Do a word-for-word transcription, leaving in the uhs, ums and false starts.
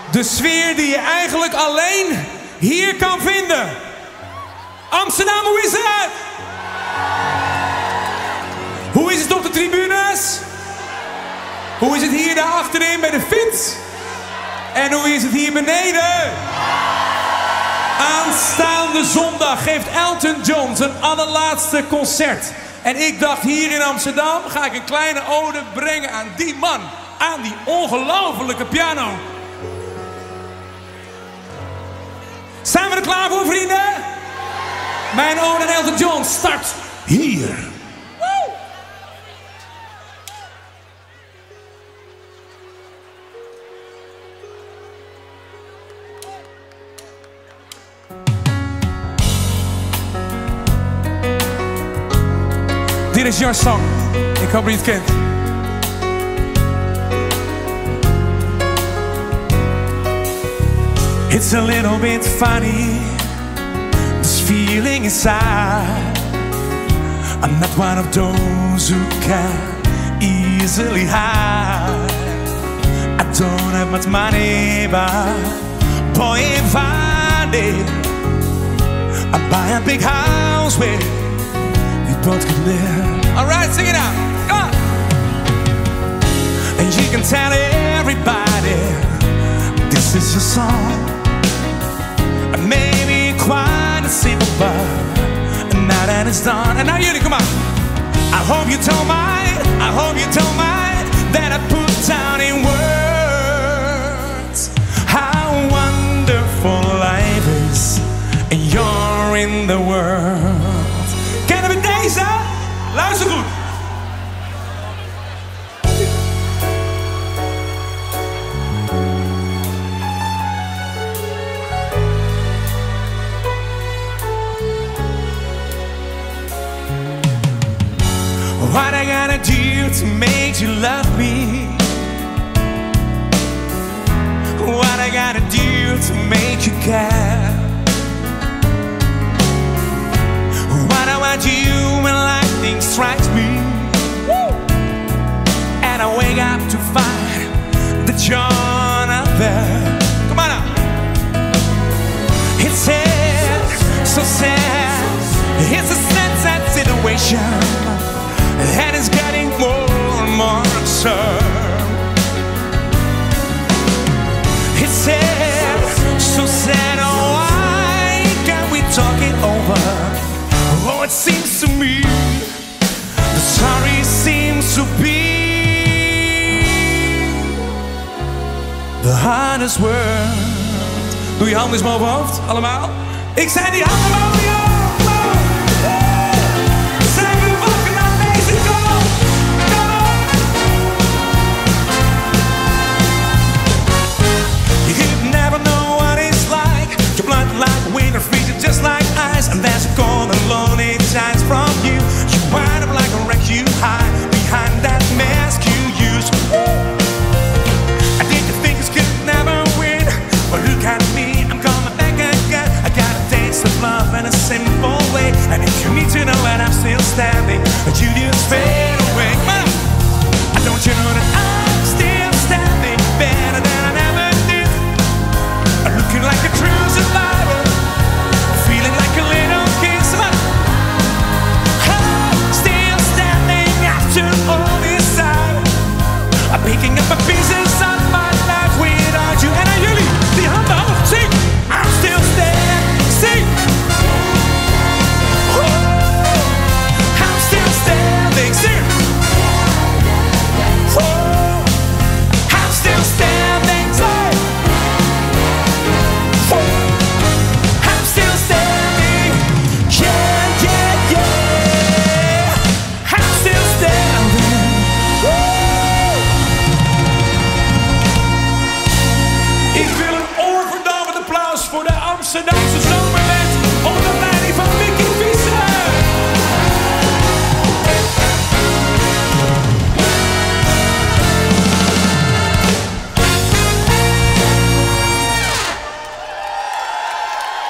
De sfeer die je eigenlijk alleen hier kan vinden. Amsterdam, hoe is het? Hoe is het op de tribunes? Hoe is het hier daar achterin bij de fiets? En hoe is het hier beneden? Aanstaande zondag geeft Elton John zijn allerlaatste concert. En ik dacht, hier in Amsterdam ga ik een kleine ode brengen aan die man. Aan die ongelofelijke piano. Zijn we er klaar voor, vrienden? Mijn ode aan Elton John start hier. Woe! Dit is jouw song. Ik hoop dat je het kent. It's a little bit funny, this feeling inside. I'm not one of those who can easily hide. I don't have much money, but boy, if I did, I'd buy a big house where we both could live. Alright, sing it out, come on. And you can tell everybody this is your song. Maybe quite a simple, but now that it's done. And now you come on. I hope you don't mind, I hope you don't mind that I put down in words how wonderful life is, and you're in the world. Kennen we deze? Luister goed. What I gotta do to make you love me? What I gotta do to make you care? What I want you when lightning strikes me, woo! And I wake up to find that you're not there. Come on now. It's sad, so sad. It's a sad, sad situation. And it's getting more and more absurd. It's sad, so sad. Oh, why can't we talk it over? Oh, it seems to me the story seems to be the hardest word. Doe je handen eens boven hoofd, allemaal. Ik zei die handen boven je hoofd.